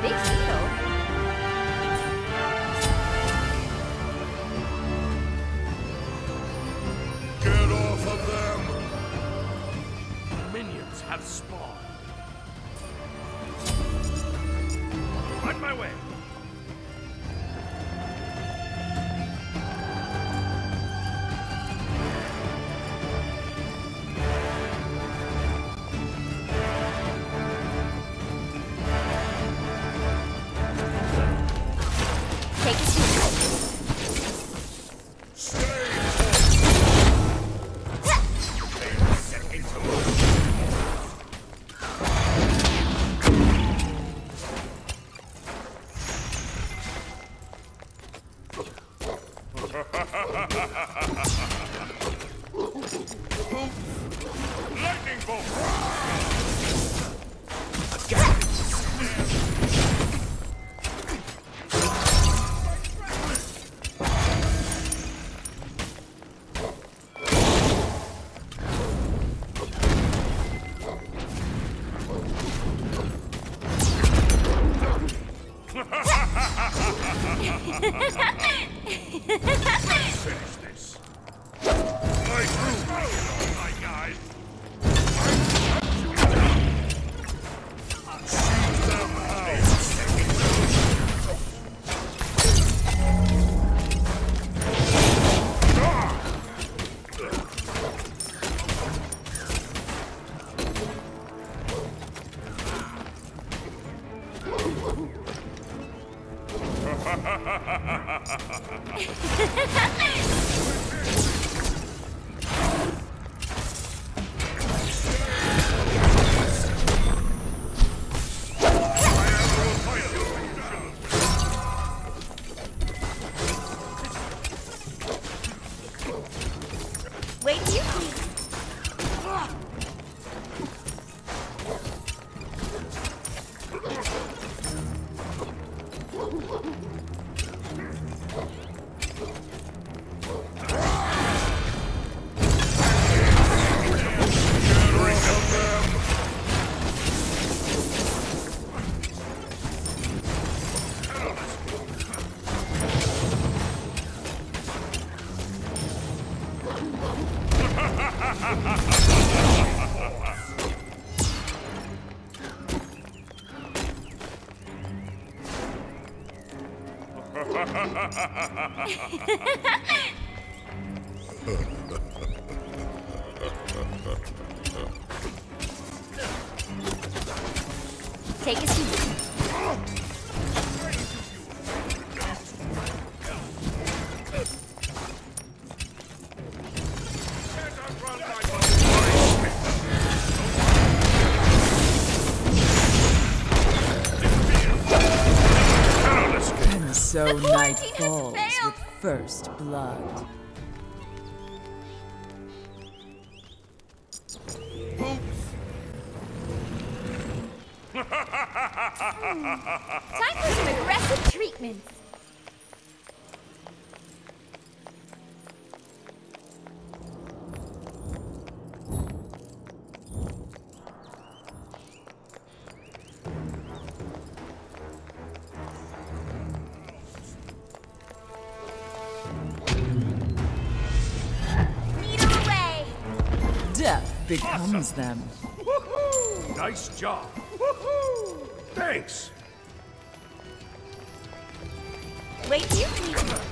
big deal. Get off of them! Minions have spawned. On my way. Take it easy. Lightning bolt! Finish this. Nice move, my guys. Shoot them out. Wait till you see. Take it easy. And so night falls with first blood. Time for some aggressive treatments. Needle away. Death becomes them. Woohoo! Nice job. Woohoo! Thanks. Wait till you see.